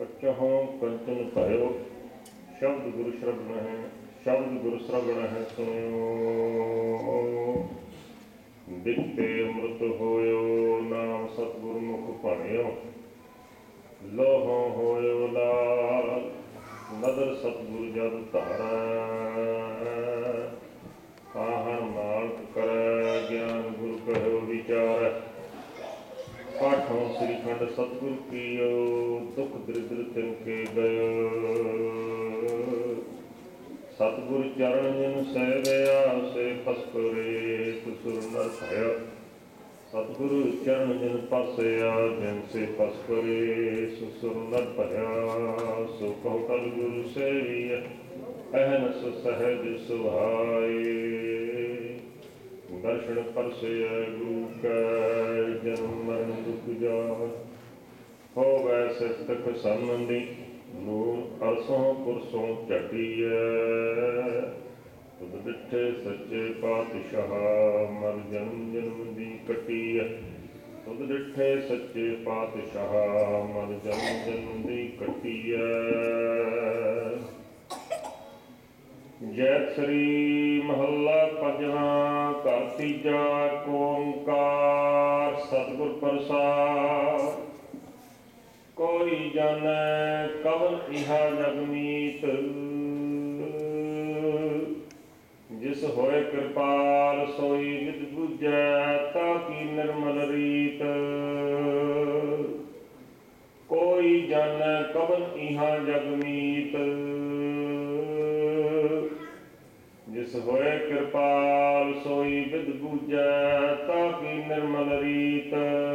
कच्चहों कंचन भयो शब्द गुरु श्रवण है, शब्द गुरु श्रवण है सुनो। दिखते अमृत होयो नाम सतगुरु मुख पढ़ियो, लोहो होयो लाल नदर सतगुरु जब धारा। आहन नानक करे ज्ञान गुरु कहो विचार, पाठों श्रीखंड सतगुरु कियो दुख दरिद्र तिनके गयो। सतगुरु चरण जिन सेवया से पसपरे तुसुर नर भयो, सतगुरु चरण जिन पासया जिन से पसपरे सुसुर नर भया। सो कहो कल गुरु सेविय अहनस सहज सुभाए, दर्शन परसय गुरु का जन्म मरण दुख जान। हो वैसे तक संबंधी नूर अरसों पुरसों चटिए, तुद डिठे सच्चे पातशाह मर जन्म जन्म दी कटिए। तुद डिठे सच्चे पातशाह मर जन्म जन्म दी कटिए। जय श्री महला पंजवा घर तीजा ओंकार सतगुर प्रसाद। कोई जाने कवन इहा जगमीत, जिस होए कृपाल सोई विद बुझै ताकी निर्मल रीत। कोई जाने कवन इहा जगमीत, जिस होए कृपाल सोई विद बुझै ताकी निर्मल रीत।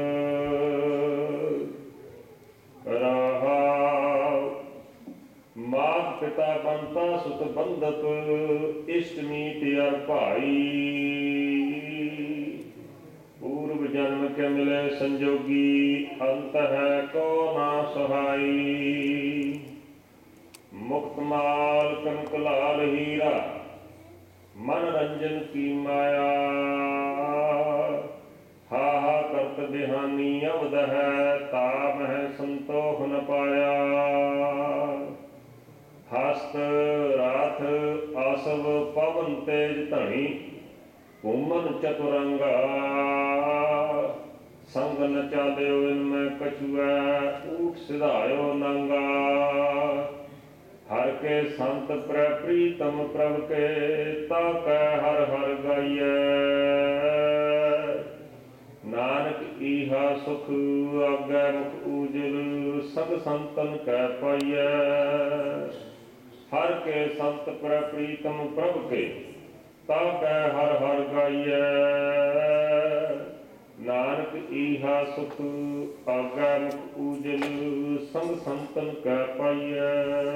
राहाव मात पिता बनता सुत बंधक, इष्ट मीत अर भाई। पूर्व जन्म के मिले संजोगी, अंत है को ना सहाई। मुक्त माल कनक लाल हीरा, मन रंजन की माया। हा हा करत बिहानी अवध है, ताप है संतोष न पाया। हस्त राथ आसव पवन तेज धनी, घूमन चतुरंगा। संग न चाल्यो इनमें कछुआ, ऊठ सिधायो नंगा। हर के संत प्र प्रीतम प्रभ के, ताकै हर हर गाइए। नानक इहा सुख आगे मुख उजल, संग संतन कै पाइए। हर के संत प्र प्रीतम प्रभ के, ताकै हर हर गाइए। नानक इहा सुख आगे मुख उजल, संग संतन कै पाइए।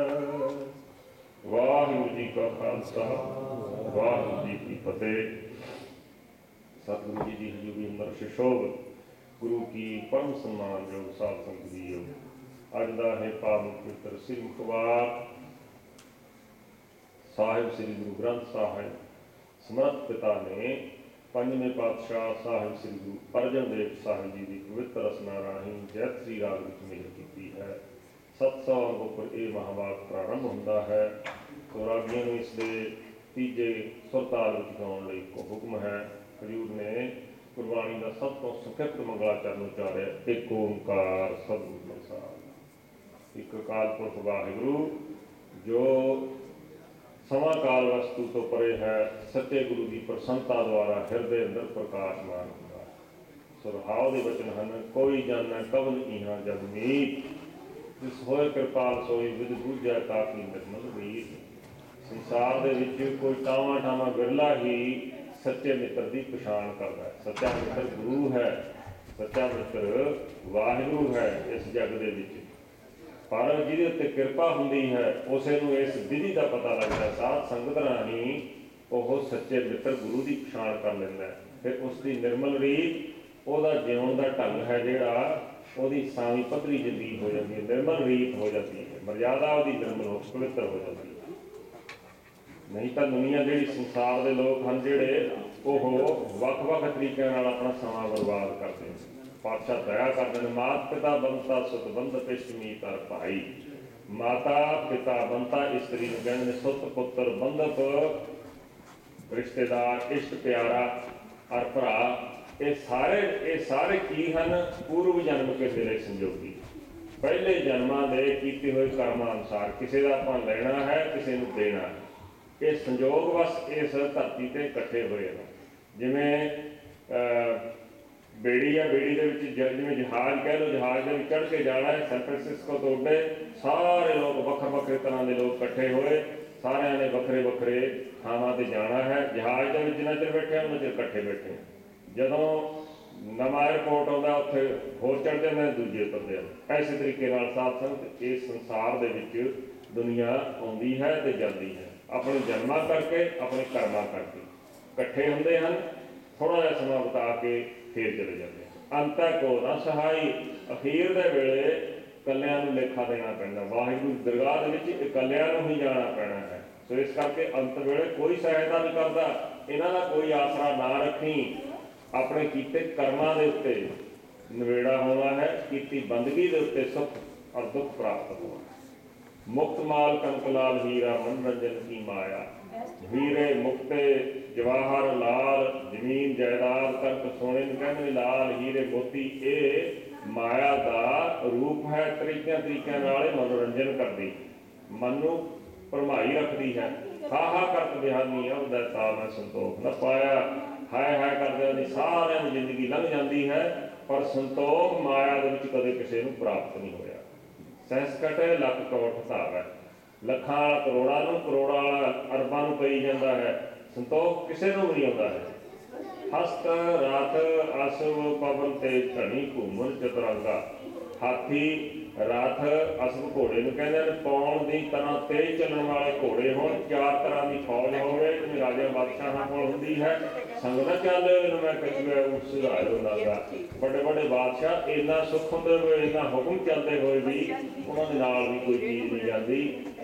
वाहिगुरू जी का खालसा, वाहिगुरू जी की फतेह। सतगुरु जी की हजूरी अंदर शिशोभ गुरु की परम सम्मान योग साध संगत जीओ। अज का है पावन पवित्र श्री मुखवार साहिब श्री गुरु ग्रंथ साहिब। समर्थ पिता ने पंजवें पातशाह साहिब श्री गुरु अर्जन देव साहिब जी की पवित्र रचना राही जैत श्री राग विच मेहर की है। 700 अंगों पर यह महावाक प्रारंभ होता है। तो रागियों को इसके तीजे सुरताल में गाने को हुक्म है। हजूर ने गुरबाणी का सब तो संक्षिप्त मंगलाचरण उचारे, एक ओंकार सतगुरु प्रसाद। एक अकाल पुरख वाहिगुरू जो समा काल वस्तु तो परे है, सच्चे गुरु की प्रसन्नता द्वारा हृदय अंदर प्रकाशमान होता है। सुरहाव के वचन हैं, कोई जाना कवन इहा जगमीत, जिस होए कृपाल सोई विद बूझै ताकी निर्मल रीत। संसार दे विच कोई टावा टावा बिरला ही सच्चे मित्र की पछाण करता है। सच्चा मित्र गुरु है, सच्चा मित्र वाहिगुरू है इस जग दे विच। पर जिहदे उत्ते किरपा हुंदी है उसे नूं इस विधि का पता लगता है। साध संगत राही वह सच्चे मित्र गुरु की पछाण कर लैंदा है। फिर उसकी निर्मल रीत, ਉਹਦਾ ਜਿਉਣ ਦਾ ਢੰਗ है ਜਿਹੜਾ ਉਹਦੀ ਸਾਵੀਂ ਪੱਧਰੀ ਜ਼ਿੰਦਗੀ हो जाती है, निर्मल रीत हो जाती है, मर्यादा ਉਹਦੀ निर्मल हो पवित्र हो जाती है। नहीं तो दुनिया जी संसार के लोग हैं जोड़े वो वक्-वक् तरीके अपना समा बर्बाद करते हैं। पातशाह दया करते हैं। मात पिता बनता सुत बंध पिष्टमी तर भाई। माता पिता बनता स्त्री नूं कहंदे ने, सुत पुत्र बंधक रिश्तेदार इष्ट प्यारा और भरा, ये सारे की हैं पूर्व जन्म के मेरे संजोगी। पहले जन्मां दे कीते हुए कर्मां अनुसार किसी का आपां लेना है, किसी नूं देना है। ये संजोग बस इस धरती ते इकट्ठे हुए हैं। जिवें बेड़ी है, बेड़ी के जिवें जहाज कह लो, जहाज के चढ़ के जाना है सैन फ्रांसिस्को तो उडे, सारे लोग वक्रे वक्रे तरह के लोग इकट्ठे होए, सारिਆਂ ने वक्रे वक्रे थावां ते जाना है। जहाज के जिन्ना चिर बैठे उन्ना चिर इकट्ठे बैठे। जदों नवां एयरपोर्ट आउंदा उत्थे होर चढ़ जांदे ने, दूजे उतरदे हैं। इस तरीके नाल साथ संगत इस संसार दे विच दुनिया आउंदी है ते जांदी है, अपने जन्मां करके अपने कर्मां करके इकट्ठे हुंदे हन। थोड़ा जिहा समां बिता के फिर चले जाते हैं। अंत को ना सहाई, अखीर दे वेले कलियां नूं लेखा देना पैंदा। वाहिगुरू दी दरगाह दे विच कलियां नूं ही जाना पैना है। सो इस करके अंत वेले कोई सहायता नहीं करता, इन्हां दा कोई आसरा ना रखी। अपने कीते कर्मां दे उत्ते नवेड़ा होना है, कीती बंदगी दे उत्ते सुख और दुख प्राप्त होना। मुक्त माल कनक लाल हीरा मनोरंजन की माया। हीरे मुक्ते जवाहर लाल जमीन जायदाद कनक सोने नूं कहंदे लाल हीरे मोती, ये माया का रूप है। तरीकिਆਂ नाल मनोरंजन करदी, मन नूं भरमाई रखदी है। हा हा करत बिहानी अवदा ता मैं संतोख न पाया। हाय हाय करदे सारिਆਂ ਦੀ जिंदगी लंघ जाती है, पर संतोख माया दे विच कदे किसी नूं प्राप्त नहीं होया। सैंस कटे लख कोट धावै, ਲੱਖਾਂ ਵਾਲਾ ਕਰੋੜਾਂ ਨੂੰ, ਕਰੋੜਾਂ ਵਾਲਾ ਅਰਬਾਂ ਨੂੰ ਪਈ ਜਾਂਦਾ ਹੈ। ਸੰਤੋਖ ਕਿਸੇ ਨੂੰ ਵੀ ਨਹੀਂ ਆਉਂਦਾ ਹੈ। ਹਸਤ ਰਥ ਅਸਵ ਪਵਨ ਤੇ ਧਣੀ ਘੂਮਨ ਚਤੁਰੰਗਾ। ਹਾਥੀ रथ असम घोड़े ਨੂੰ ਕਹਿੰਦੇ ਨੇ, ਪੌਣ ਦੀ ਤਰ੍ਹਾਂ ਤੇਜ਼ ਚੱਲਣ ਵਾਲੇ ਘੋੜੇ ਹੋਣ। ਚਾਰ ਤਰ੍ਹਾਂ ਦੀ ਫੌਜ ਹੋਵੇ ਜਿਵੇਂ ਰਾਜਾ ਬਾਦਸ਼ਾਹਾਂ ਕੋਲ ਹੁੰਦੀ ਹੈ। ਸੰਗ ਨਾ ਚੱਲ ਇਹਨੂੰ ਮੈਂ ਕਛੂਆ ਉਸ ਸੁਧਾਰੋ ਨਾਗਾ। ਵੱਡੇ ਵੱਡੇ ਬਾਦਸ਼ਾਹ ਇੰਨਾ ਸੁੱਖ ਹੁੰਦੇ ਹੋਏ, ਇੰਨਾ ਹੁਕਮ ਚੱਲਦੇ ਹੋਏ ਵੀ ਉਹਨਾਂ ਦੇ ਨਾਲ ਵੀ ਕੋਈ ਚੀਜ਼ ਨਹੀਂ ਜਾਂਦੀ।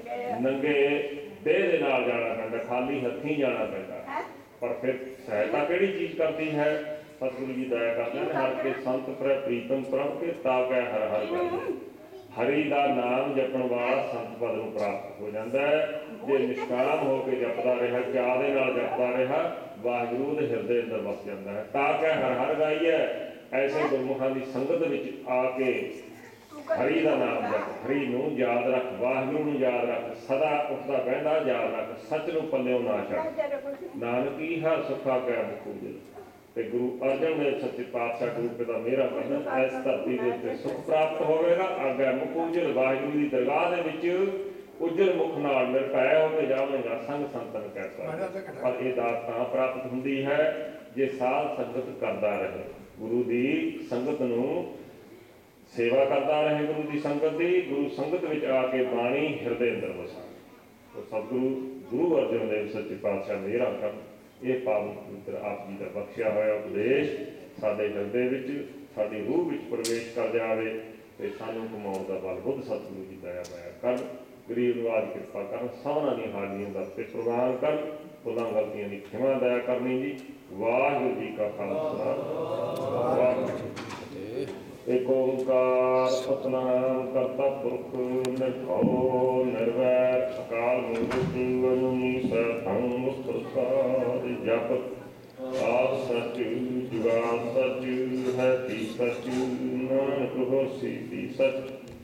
ਨੰਗੇ ਦੇਹ ਦੇ ਨਾਲ ਜਾਣਾ ਪੈਂਦਾ, ਖਾਲੀ ਹੱਥੀਂ ਜਾਣਾ ਪੈਂਦਾ। ਪਰ ਫਿਰ ਸਹਾਇਤਾ ਕਿਹੜੀ ਚੀਜ਼ ਕਰਦੀ ਹੈ? सतगुरु जी दया करते हैं, हर के संत पर प्रीतम प्रभ के ताकै हर हर करिए। हरि का नाम जपण वाला संत पद नूं प्राप्त हो जाता है। जे निष्काम होकर जपदा रहा, चाह दे नाल जपदा रहा, वाहिगुरू दे हिरदे अंदर बस जाता है। ताकै हर हर गाइए। ऐसे गुरमुखां दी संगत विच आके हरि का नाम जप, हरि नूं याद रख, वाहिगुरू नूं याद रख, सदा उठदा बहिंदा याद रख, सच नूं पल्लिओं ना छड्ड। नानकी हर सुखा कै मुकूजल। ਤੇ ਗੁਰੂ ਅਰਜਨ ਦੇਵ ਸੱਚੇ ਪਾਤਸ਼ਾਹ ਗੁਰੂ ਪਿਤਾ ਮੇਰਾ ਕਰਨ ਇਸ ਧਰਤੀ ਦੇ ਉੱਤੇ ਸੁਖ ਪ੍ਰਾਪਤ ਹੋਵੇਗਾ। ਅੱਗੇ ਮੁਖ ਉਜਲ ਵਾਹਿਗੁਰੂ ਦੀ ਦਰਗਾਹ ਦੇ ਵਿੱਚ ਉਜਲ ਮੁਖ ਨਾਲ ਨਿਰਭੈ ਹੋ ਕੇ ਜਾਵੇਗਾ, ਸੰਗ ਸੰਤਨ ਕਹਿਤਾ। ਪਰ ਇਹ ਦਾਤ ਤਾਂ ਪ੍ਰਾਪਤ ਹੁੰਦੀ ਹੈ ਜੇ ਸਾਧ ਸੰਗਤ ਕਰਦਾ ਰਹੇ, ਗੁਰੂ ਦੀ ਸੰਗਤ ਨੂੰ ਸੇਵਾ ਕਰਦਾ ਰਹੇ, ਗੁਰੂ ਦੀ ਸੰਗਤ ਦੀ, ਗੁਰੂ ਸੰਗਤ ਵਿੱਚ ਆ ਕੇ ਬਾਣੀ ਹਿਰਦੇ ਅੰਦਰ ਵਸਾਵੇ। ਸਤਿਗੁਰੂ ਗੁਰੂ ਅਰਜਨ ਦੇਵ ਸੱਚੇ ਪਾਤਸ਼ਾਹ ਮੇਰਾ ਕਰਨ ਇਹ ਪਾਵਨ ਪਵਿੱਤਰ ਆਪ ਜੀ ਦਾ ਬਖਸ਼ਿਆ ਹੋਇਆ ਉਪਦੇਸ਼ ਸਾਡੇ ਹਿਰਦੇ ਵਿੱਚ, ਸਾਡੀ ਰੂਹ ਵਿੱਚ ਪ੍ਰਵੇਸ਼ ਕਰ ਜਾਵੇ ਤੇ ਸਾਨੂੰ ਕਮਾਉਣ ਦਾ ਬਲ ਬੁੱਧ ਸਤਿਗੁਰੂ ਜੀ ਦਇਆ ਮਾਇਆ ਕਰਨ, ਗਰੀਬ ਨਿਵਾਜ ਕਿਰਪਾ ਕਰਨ, ਸਭਨਾਂ ਦੀਆਂ ਹਾਜ਼ਰੀਆਂ ਦਾ ਤੇ ਪ੍ਰਵਾਨ ਕਰਨ, ਭੁੱਲਾਂ ਗਲਤੀਆਂ ਦੀ ਖਿਮਾ ਦਇਆ ਕਰਨੀ ਜੀ। ਵਾਹਿਗੁਰੂ ਜੀ ਕਾ ਖਾਲਸਾ, ਵਾਹਿਗੁਰੂ ਜੀ ਕੀ ਫਤਿਹ। ਏਕ ਓੰਕਾਰ ਸਤਿਨਾਮ ਕਰਤਾ ਪੁਰਖ ਨਿਰਭਉ ਨਿਰਵੈਰ ਅਕਾਲ ਮੂਰਤ ਅਜੂਨੀ ਸੈਭੰ ਪ੍ਰਸਾਦਿ। ਜਪ ਆਦਿ ਸਚ ਜੁਗਾਦਿ ਸਚ ਹੈ, ਭੀ ਸਚ ਨਾਨਕ ਹੋਸੀ ਭੀ ਸਚ।